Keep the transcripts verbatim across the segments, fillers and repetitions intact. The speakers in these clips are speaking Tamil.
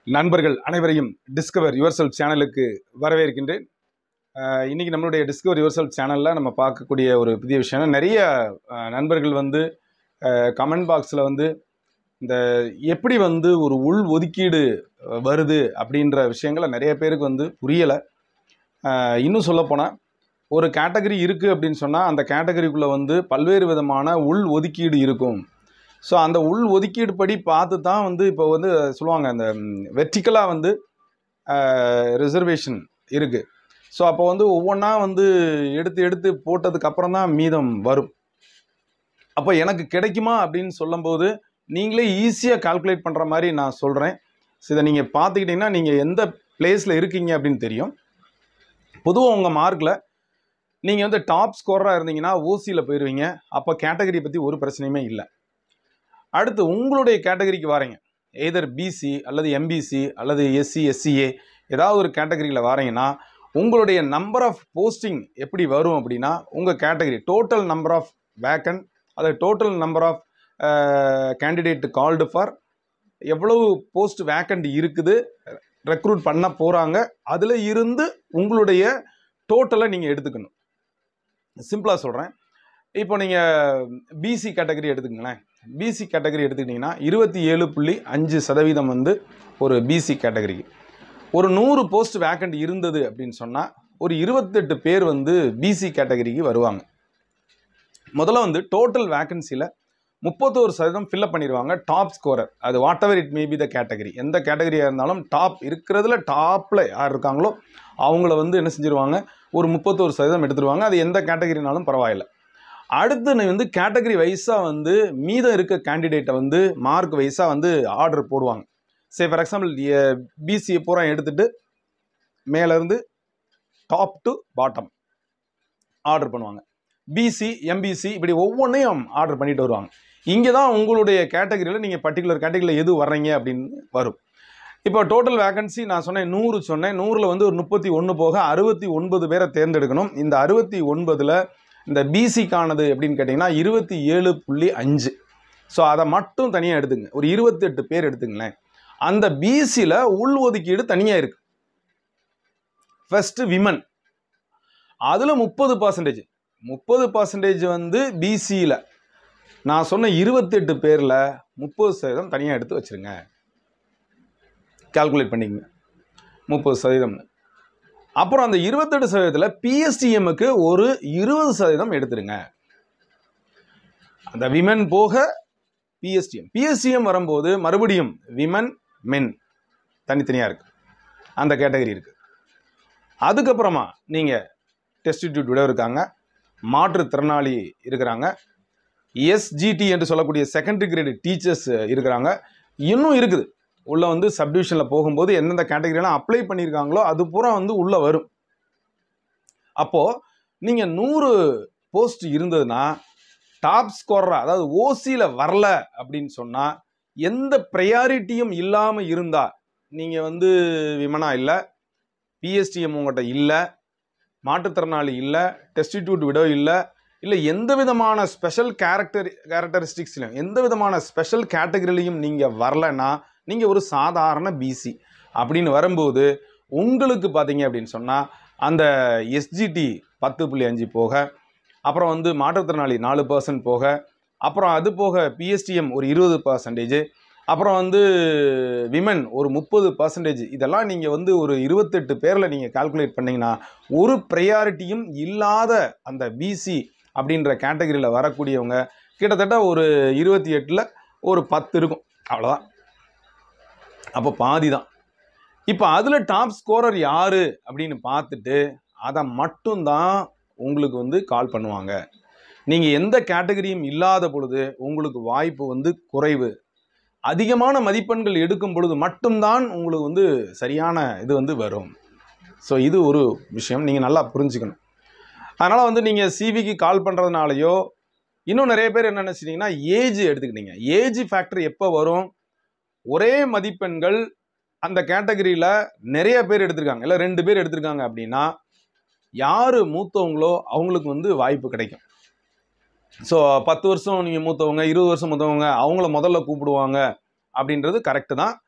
நண்பர்கள் அனைவரையும் டிஸ்கவர் யுவர் செல்ஃப் சேனலுக்கு வரவேற்கின்றேன். இன்னைக்கு நம்மளுடைய டிஸ்கவர் யுவர் செல்ஃப் சேனலில் நம்ம பார்க்கக்கூடிய ஒரு புதிய விஷயம், நிறைய நண்பர்கள் வந்து கமெண்ட் பாக்ஸில் வந்து இந்த எப்படி வந்து ஒரு உள் ஒதுக்கீடு வருது அப்படின்ற விஷயங்களை நிறைய பேருக்கு வந்து புரியலை. இன்னும் சொல்லப்போனால் ஒரு கேட்டகரி இருக்குது அப்படின்னு சொன்னால் அந்த கேட்டகரிக்குள்ளே வந்து பல்வேறு விதமான உள் ஒதுக்கீடு இருக்கும். ஸோ அந்த உள் ஒதுக்கீடு படி பார்த்து தான் வந்து இப்போ வந்து சொல்லுவாங்க அந்த வெர்டிக்கலாக வந்து ரிசர்வேஷன் இருக்குது. ஸோ அப்போ வந்து ஒவ்வொன்றா வந்து எடுத்து எடுத்து போட்டதுக்கப்புறம் தான் மீதம் வரும். அப்போ எனக்கு கிடைக்குமா அப்படின்னு சொல்லும்போது நீங்களே ஈஸியாக கால்குலேட் பண்ணுற மாதிரி நான் சொல்கிறேன். ஸோ இதை நீங்கள் பார்த்துக்கிட்டிங்கன்னா நீங்கள் எந்த பிளேஸில் இருக்கீங்க அப்படின்னு தெரியும். பொதுவாக உங்கள் மார்க்கில் நீங்கள் வந்து டாப் ஸ்கோராக இருந்தீங்கன்னா ஓசியில் போயிடுவீங்க. அப்போ கேட்டகரி பற்றி ஒரு பிரச்சனையுமே இல்லை. அடுத்து உங்களுடைய கேட்டகரிக்கு வரீங்க, எதர் பிசி அல்லது எம்பிசி அல்லது எஸ்சி எஸ்சிஏ ஏதாவது ஒரு கேட்டகரியில் வரீங்கன்னா உங்களுடைய நம்பர் ஆஃப் போஸ்டிங் எப்படி வரும் அப்படின்னா உங்கள் category total number of vacant அல்லது total number of candidate called for எவ்வளவு போஸ்ட் வேக்கண்ட் இருக்குது, ரெக்ரூட் பண்ண போகிறாங்க, அதில் இருந்து உங்களுடைய டோட்டலை நீங்கள் எடுத்துக்கணும். சிம்பிளாக சொல்கிறேன். இப்போ நீங்கள் பிசி கேட்டகரி எடுத்துக்கங்களேன். பிசி கேட்டகரி எடுத்துக்கிட்டிங்கன்னா இருபத்தி ஏழு புள்ளி அஞ்சு சதவீதம் வந்து ஒரு பிசி கேட்டகரிக்கு ஒரு நூறு போஸ்ட் வேக்கண்ட் இருந்தது அப்படின்னு சொன்னால் ஒரு இருபத்தெட்டு பேர் வந்து பிசி கேட்டகரிக்கு வருவாங்க. முதல்ல வந்து டோட்டல் வேக்கன்சியில் முப்பத்தோரு சதவீதம் ஃபில்அப் பண்ணிடுவாங்க டாப் ஸ்கோரர். அது whatever it may be the category, எந்த கேட்டகரியாக இருந்தாலும் டாப் இருக்கிறதுல டாப்பில் யார் இருக்காங்களோ அவங்கள வந்து என்ன செஞ்சிருவாங்க, ஒரு முப்பத்தோரு சதவீதம் எடுத்துருவாங்க. அது எந்த கேட்டகரினாலும் பரவாயில்லை. அடுத்து வந்து கேட்டகரி வைஸாக வந்து மீதம் இருக்க கேண்டிடேட்டை வந்து மார்க் வைஸாக வந்து ஆர்டர் போடுவாங்க. சே ஃபார் எக்ஸாம்பிள் பிசிஏ பூரா எடுத்துகிட்டு மேலேருந்து டாப் டு பாட்டம் ஆர்டர் பண்ணுவாங்க. பிசி எம்பிசி இப்படி ஒவ்வொன்றையும் ஆர்டர் பண்ணிட்டு வருவாங்க. இங்கே தான் உங்களுடைய கேட்டகரியில் நீங்கள் பர்டிகுலர் கேட்டகரியில் எது வர்றீங்க அப்படின்னு வரும். இப்போ டோட்டல் வேகன்சி நான் சொன்னேன் நூறு சொன்னேன். நூறில் வந்து ஒரு முப்பத்தி ஒன்று போக அறுபத்தி ஒன்பது பேரை தேர்ந்தெடுக்கணும். இந்த அறுபத்தி ஒன்பதில் இந்த பிசிக்கானது எப்படின்னு கேட்டிங்கன்னா இருபத்தி ஏழு புள்ளி அஞ்சு. ஸோ அதை மட்டும் தனியாக எடுத்துங்க. ஒரு இருபத்தெட்டு பேர் எடுத்துங்களேன். அந்த பிசியில் உள் ஒதுக்கீடு தனியாக இருக்குது. ஃபர்ஸ்ட்டு விமன், அதில் முப்பது பர்சன்டேஜ் முப்பது பர்சன்டேஜ் வந்து பிசியில் நான் சொன்ன இருபத்தெட்டு பேரில் முப்பது சதவீதம் தனியாக எடுத்து வச்சுருங்க. கால்குலேட் பண்ணிக்கங்க முப்பது சதவீதம். அப்புறம் அந்த இருபத்தெட்டு சதவீதத்தில் பிஎஸ்டிஎம்முக்கு ஒரு இருபது சதவீதம் எடுத்துருங்க. அந்த விமன் போக பிஎஸ்டிஎம் பிஎஸ்டிஎம் வரும்போது மறுபடியும் விமன் மென் தனித்தனியாக இருக்குது, அந்த கேட்டகரி இருக்குது. அதுக்கப்புறமா நீங்கள் டெஸ்டிடியூட் விட இருக்காங்க, மாற்றுத்திறனாளி இருக்கிறாங்க, எஸ்ஜிடி என்று சொல்லக்கூடிய செகண்டரி கிரேடு டீச்சர்ஸ் இருக்கிறாங்க, இன்னும் இருக்குது. உள்ளே வந்து சப்டிவிஷனில் போகும்போது எந்தெந்த கேட்டகரியெல்லாம் அப்ளை பண்ணியிருக்காங்களோ அது பூரா வந்து உள்ளே வரும். அப்போது நீங்கள் நூறு போஸ்ட் இருந்ததுன்னா டாப் ஸ்கோரராக அதாவது ஓசியில் வரல அப்படின்னு சொன்னால் எந்த ப்ரையாரிட்டியும் இல்லாமல் இருந்தால் நீங்கள் வந்து விமனாக இல்லை, பிஎஸ்டிஎம் உங்கள்கிட்ட இல்லை, மாற்றுத்திறனாளி இல்லை, டெஸ்டிடியூட் விடோ இல்லை, இல்லை எந்த விதமான ஸ்பெஷல் கேரக்டர் கேரக்டரிஸ்டிக்ஸ்லையும் எந்த விதமான ஸ்பெஷல் கேட்டகரிலையும் நீங்கள் வரலைன்னா நீங்கள் ஒரு சாதாரண பிசி அப்படின்னு வரும்போது உங்களுக்கு பார்த்தீங்க அப்படின்னு சொன்னால் அந்த எஸ்ஜிடி பத்து புள்ளி அஞ்சு போக, அப்புறம் வந்து மாற்றுத்திறனாளி நாலு பர்சன்ட் போக, அப்புறம் அது போக பிஎஸ்டிஎம் ஒரு இருபது பர்சன்டேஜ், அப்புறம் வந்து விமன் ஒரு முப்பது பர்சன்டேஜ், இதெல்லாம் நீங்கள் வந்து ஒரு இருபத்தெட்டு பேரில் நீங்கள் கால்குலேட் பண்ணிங்கன்னா ஒரு ப்ரையாரிட்டியும் இல்லாத அந்த பிசி அப்படின்ற கேட்டகரியில் வரக்கூடியவங்க கிட்டத்தட்ட ஒரு இருபத்தி எட்டில் ஒரு பத்து இருக்கும், அவ்வளோதான். அப்போ பாதி தான். இப்போ அதில் டாப் ஸ்கோரர் யார் அப்படின்னு பார்த்துட்டு அதை மட்டும்தான் உங்களுக்கு வந்து கால் பண்ணுவாங்க. நீங்கள் எந்த கேட்டகரியும் இல்லாத பொழுது உங்களுக்கு வாய்ப்பு வந்து குறைவு. அதிகமான மதிப்பெண்கள் எடுக்கும் பொழுது மட்டும்தான் உங்களுக்கு வந்து சரியான இது வந்து வரும். ஸோ இது ஒரு விஷயம் நீங்கள் நல்லா புரிஞ்சுக்கணும். அதனால் வந்து நீங்கள் சிவிக்கு கால் பண்ணுறதுனாலையோ இன்னும் நிறைய பேர் என்ன நினச்சிட்டிங்கன்னா ஏஜ் எடுத்துக்கிட்டீங்க. ஏஜ் ஃபேக்டர் எப்போ வரும்? ஒரே மதிப்பெண்கள் அந்த கேட்டகரியில் நிறைய பேர் எடுத்திருக்காங்க, இல்லை ரெண்டு பேர் எடுத்திருக்காங்க அப்படின்னா யார் மூத்தவங்களோ அவங்களுக்கு வந்து வாய்ப்பு கிடைக்கும். ஸோ பத்து வருஷம் நீங்கள் மூத்தவங்க, இருபது வருஷம் மூத்தவங்க, அவங்கள முதல்ல கூப்பிடுவாங்க அப்படின்றது கரெக்டு தான்.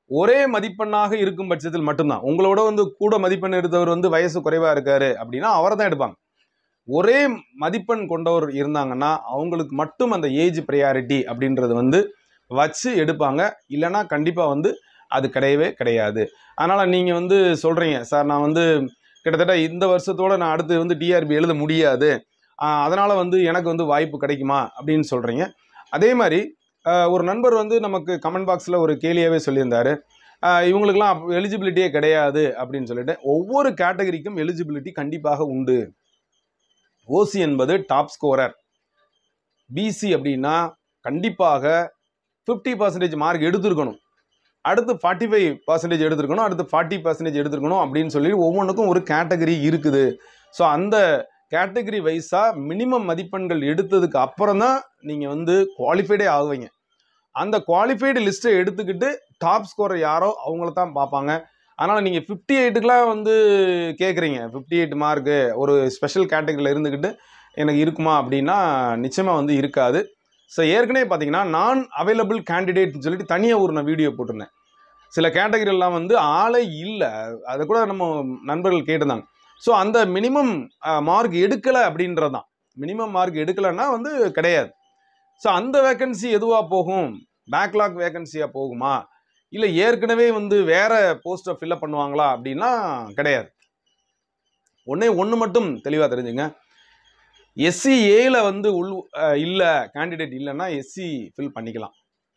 ஒரே மதிப்பெண்ணாக இருக்கும் பட்சத்தில் மட்டும்தான். உங்களோட வந்து கூட மதிப்பெண் எடுத்தவர் வந்து வயசு குறைவா இருக்காரு அப்படின்னா அவரை தான் எடுப்பாங்க. ஒரே மதிப்பெண் கொண்டவர் இருந்தாங்கன்னா அவங்களுக்கு மட்டும் அந்த ஏஜ் ப்ரையாரிட்டி அப்படின்றது வந்து வச்சு எடுப்பாங்க. இல்லைன்னா கண்டிப்பா வந்து அது கிடையவே கிடையாது. அதனால நீங்க வந்து சொல்றீங்க, சார் நான் வந்து கிட்டத்தட்ட இந்த வருஷத்தோட நான் அடுத்து வந்து டிஆர்பி எழுத முடியாது, அதனால வந்து எனக்கு வந்து வாய்ப்பு கிடைக்குமா அப்படின்னு சொல்றீங்க. அதே மாதிரி ஒரு நண்பர் வந்து நமக்கு கமெண்ட் பாக்ஸ்ல ஒரு கேள்வியாவே சொல்லியிருந்தாரு, இவங்களுக்குலாம் எலிஜிபிலிட்டியே கிடையாது அப்படின்னு சொல்லிட்டு. ஒவ்வொரு கேட்டகரிக்கும் எலிஜிபிலிட்டி கண்டிப்பாக உண்டு. ஓசி என்பது டாப் ஸ்கோரர், பிசி அப்படின்னா கண்டிப்பாக ஃபிஃப்டி பர்சன்டேஜ் மார்க் எடுத்திருக்கணும், அடுத்து ஃபார்ட்டி ஃபைவ் பர்சன்டேஜ் எடுத்திருக்கணும், அடுத்து ஃபார்ட்டி பர்சன்டேஜ் எடுத்திருக்கணும் அப்படின்னு சொல்லி ஒவ்வொன்றுக்கும் ஒரு கேட்டகரி இருக்குது. ஸோ அந்த கேட்டகரி வைஸாக மினிமம் மதிப்பெண்கள் எடுத்ததுக்கு அப்புறம் தான் நீங்கள் வந்து குவாலிஃபைடே ஆகுவீங்க. அந்த குவாலிஃபைடு லிஸ்ட்டை எடுத்துக்கிட்டு டாப் ஸ்கோரர் யாரோ அவங்கள தான் பார்ப்பாங்க. அதனால் நீங்கள் ஃபிஃப்டி எயிட்டுக்கெலாம் வந்து கேட்குறீங்க, ஃபிஃப்டி எயிட் மார்க்கு ஒரு ஸ்பெஷல் கேட்டகரியில் இருந்துக்கிட்டு எனக்கு இருக்குமா அப்படின்னா நிச்சயமாக வந்து இருக்காது. ஸோ ஏற்கனவே பார்த்தீங்கன்னா நான் அவைலபிள் கேண்டிடேட்னு சொல்லிட்டு தனியாக ஒரு நான் வீடியோ போட்டிருந்தேன். சில கேட்டகரியெல்லாம் வந்து ஆளே இல்லை, அதை கூட நம்ம நண்பர்கள் கேட்டிருந்தாங்க. ஸோ அந்த மினிமம் மார்க் எடுக்கலை அப்படின்றது தான். மினிமம் மார்க் எடுக்கலைன்னா வந்து கிடையாது. ஸோ அந்த வேக்கன்சி எதுவாக போகும், பேக்லாக் வேக்கன்சியாக போகுமா, இல்லை ஏற்கனவே வந்து வேற போஸ்ட்டை ஃபில்அப் பண்ணுவாங்களா அப்படின்னா கிடையாது. ஒன்னே ஒன்று மட்டும் தெளிவாக தெரிஞ்சுங்க, எஸ்சி ஏல வந்து உள் இல்லை கேண்டிடேட் இல்லைன்னா எஸ்சி ஃபில் பண்ணிக்கலாம்.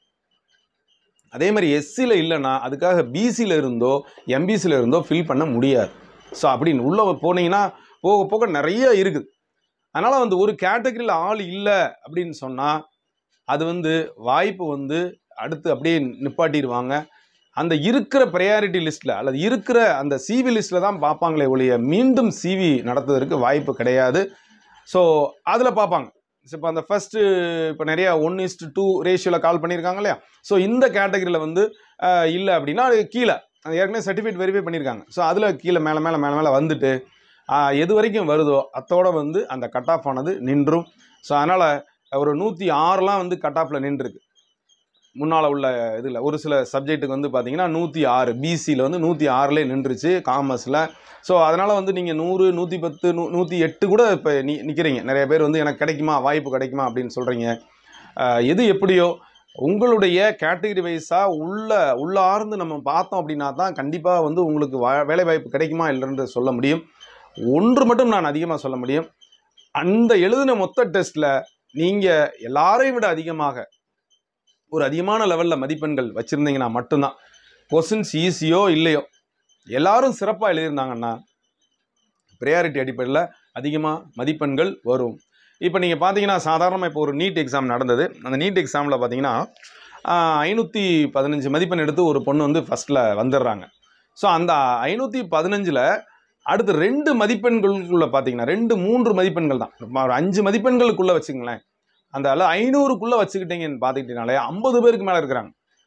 அதே மாதிரி எஸ்சியில் இல்லைன்னா அதுக்காக பிசியில் இருந்தோ எம்பிசியில் இருந்தோ ஃபில் பண்ண முடியாது. ஸோ அப்படின்னு உள்ளே போனீங்கன்னா போக போக நிறைய இருக்குது. அதனால் வந்து ஒரு கேட்டகரியில் ஆள் இல்லை அப்படின்னு சொன்னால் அது வந்து வாய்ப்பு வந்து அடுத்து அப்படியே நிப்பாட்டிடுவாங்க. அந்த இருக்கிற ப்ரையாரிட்டி லிஸ்ட்டில் அல்லது இருக்கிற அந்த சிவி லிஸ்ட்டில் தான் பார்ப்பாங்களே ஒழிய மீண்டும் சிவி நடத்துவதற்கு வாய்ப்பு கிடையாது. ஸோ அதில் பார்ப்பாங்க. இப்போ அந்த ஃபஸ்ட்டு இப்போ நிறையா ஒன் இஸ்ட் டூ ரேஷியோவில் கால் பண்ணியிருக்காங்க இல்லையா. ஸோ இந்த கேட்டகரியில் வந்து இல்லை அப்படின்னா அது கீழே ஏற்கனவே சர்டிஃபிகேட் வெரிஃபை பண்ணியிருக்காங்க. ஸோ அதில் கீழே மேலே மேலே மேலே மேலே வந்துட்டு எது வரைக்கும் வருதோ அத்தோட வந்து அந்த கட் ஆஃப் ஆனது நின்றும். ஸோ அதனால் ஒரு நூற்றி ஆறுலாம் வந்து கட் ஆஃபில் நின்றுருக்கு. முன்னால் உள்ள இதில் ஒரு சில சப்ஜெக்ட்டுக்கு வந்து பார்த்தீங்கன்னா நூற்றி ஆறு பிசியில் வந்து நூற்றி ஆறுலேயே நின்றுச்சு காமர்ஸில். ஸோ அதனால் வந்து நீங்கள் நூறு நூற்றி பத்து நூ நூற்றி எட்டு கூட இப்போ நி நிற்கிறீங்க. நிறைய பேர் வந்து எனக்கு கிடைக்குமா வாய்ப்பு கிடைக்குமா அப்படின்னு சொல்கிறீங்க. எது எப்படியோ உங்களுடைய கேட்டகரி வைஸாக உள்ள உள்ளார்ந்து நம்ம பார்த்தோம் அப்படின்னா தான் கண்டிப்பாக வந்து உங்களுக்கு வா வேலை வாய்ப்பு கிடைக்குமா இல்லைன்னு சொல்ல முடியும். ஒன்று மட்டும் நான் அதிகமாக சொல்ல முடியும், அந்த எழுதின மொத்த டெஸ்ட்டில் நீங்கள் எல்லாரையும் விட அதிகமாக ஒரு அதிகமான லெவலில் மதிப்பெண்கள் வச்சுருந்தீங்கன்னா மட்டும்தான், கொஸ்டின்ஸ் ஈஸியோ இல்லையோ எல்லாரும் சிறப்பாக எழுதியிருந்தாங்கன்னா ப்ரையாரிட்டி அடிப்படையில் அதிகமாக மதிப்பெண்கள் வரும். இப்போ நீங்கள் பார்த்தீங்கன்னா சாதாரணமாக இப்போ ஒரு நீட் எக்ஸாம் நடந்தது. அந்த நீட் எக்ஸாமில் பார்த்தீங்கன்னா ஐநூற்றி பதினஞ்சு மதிப்பெண் எடுத்து ஒரு பொண்ணு வந்து ஃபஸ்ட்டில் வந்துடுறாங்க. ஸோ அந்த ஐநூற்றி பதினஞ்சில் அடுத்து ரெண்டு மதிப்பெண்களுக்குள்ளே பார்த்தீங்கன்னா ரெண்டு மூன்று மதிப்பெண்கள் தான், ஒரு அஞ்சு மதிப்பெண்களுக்குள்ளே வச்சுங்களேன். அந்த அளவு ஐநூறுக்குள்ளே வச்சுக்கிட்டீங்கன்னு பார்த்துக்கிட்டீங்கனாலே ஐம்பது பேருக்கு மேலே இருக்கிறாங்க,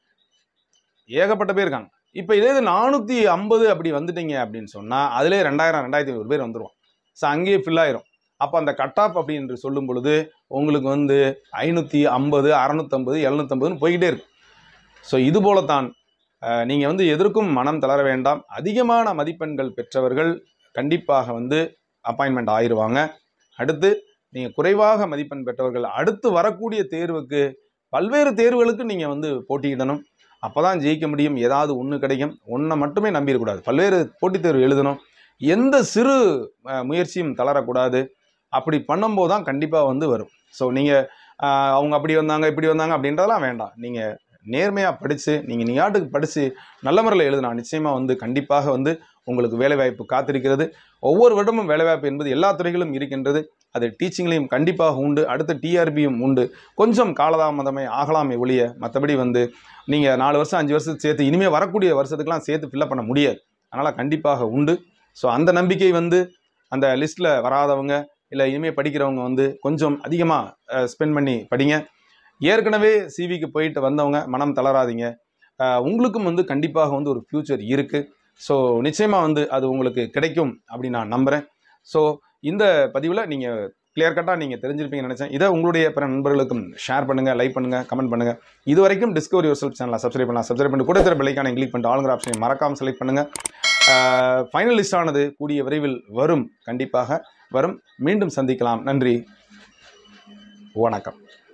ஏகப்பட்ட பேர் இருக்காங்க. இப்போ இதே இது நானூற்றி ஐம்பது அப்படி வந்துட்டீங்க அப்படின்னு சொன்னால் அதிலே ரெண்டாயிரம் ரெண்டாயிரத்தி ஐநூறு பேர் வந்துடுவோம். ஸோ அங்கேயே ஃபில் ஆயிரும். அப்போ அந்த கட் ஆஃப் அப்படி என்று சொல்லும் பொழுது உங்களுக்கு வந்து ஐநூற்றி ஐம்பது அறநூற்றம்பது எழுநூற்றம்பதுன்னு போய்கிட்டே இருக்கு. ஸோ இது போலத்தான் நீங்கள் வந்து எதற்கும் மனம் தளர வேண்டாம். அதிகமான மதிப்பெண்கள் பெற்றவர்கள் கண்டிப்பாக வந்து அப்பாயின்மெண்ட் ஆயிடுவாங்க. அடுத்து நீங்கள் குறைவாக மதிப்பெண் பெற்றவர்கள் அடுத்து வரக்கூடிய தேர்வுக்கு பல்வேறு தேர்வுகளுக்கு நீங்கள் வந்து போட்டியிடணும். அப்போ தான் ஜெயிக்க முடியும். ஏதாவது ஒன்று கிடைக்கும். ஒன்றை மட்டுமே நம்பிடக்கூடாது, பல்வேறு போட்டித் தேர்வு எழுதணும். எந்த சிறு முயற்சியும் தளரக்கூடாது. அப்படி பண்ணும்போது தான் கண்டிப்பாக வந்து வரும். ஸோ நீங்கள் அவங்க அப்படி வந்தாங்க இப்படி வந்தாங்க அப்படின்றதெல்லாம் வேண்டாம். நீங்கள் நேர்மையாக படித்து நீங்கள் நீயாட்டுக்கு படித்து நல்ல முறையில் எழுதினா நிச்சயமாக வந்து கண்டிப்பாக வந்து உங்களுக்கு வேலைவாய்ப்பு காத்திருக்கிறது. ஒவ்வொரு வருடமும் வேலைவாய்ப்பு என்பது எல்லா துறைகளும் இருக்கின்றது. அது டீச்சிங்லேயும் கண்டிப்பாக உண்டு, அடுத்த டிஆர்பியும் உண்டு. கொஞ்சம் காலதாமதமே ஆகலாமே ஒழிய மற்றபடி வந்து நீங்கள் நாலு வருஷம் அஞ்சு வருஷத்துக்கு சேர்த்து இனிமேல் வரக்கூடிய வருஷத்துக்கெலாம் சேர்த்து ஃபில்லப் பண்ண முடியாது. அதனால் கண்டிப்பாக உண்டு. ஸோ அந்த நம்பிக்கை வந்து அந்த லிஸ்ட்டில் வராதவங்க இல்லை இனிமேல் படிக்கிறவங்க வந்து கொஞ்சம் அதிகமாக ஸ்பெண்ட் பண்ணி படிங்க. ஏற்கனவே சிவிக்கு போயிட்டு வந்தவங்க மனம் தளராதிங்க. உங்களுக்கும் வந்து கண்டிப்பாக வந்து ஒரு ஃப்யூச்சர் இருக்குது. ஸோ நிச்சயமாக வந்து அது உங்களுக்கு கிடைக்கும் அப்படின்னு நான் நம்புகிறேன். ஸோ இந்த பதிவில் நீங்கள் கிளியர் கட்டாக நீங்கள் தெரிஞ்சிருப்பீங்கன்னு நினச்சேன். இதை உங்களுடைய பிற நண்பர்களுக்கும் ஷேர் பண்ணுங்கள், லைக் பண்ணுங்கள், கமெண்ட் பண்ணுங்கள். இது வரைக்கும் டிஸ்கவரி யுவர் செல்ஃப் சேனலை சப்ஸ்கிரைப் பண்ணலாம். சப்ஸ்கிரைப் பண்ணி கூட தர பெல்லைக்கான கிளிக் பண்ணிட்டு ஆளுங்கிற ஆப்ஷனை மறக்காமல் செலக்ட் பண்ணுங்கள். ஃபைனல் லிஸ்ட் ஆனது கூடிய விரைவில் வரும், கண்டிப்பாக வரும். மீண்டும் சந்திக்கலாம். நன்றி, வணக்கம்.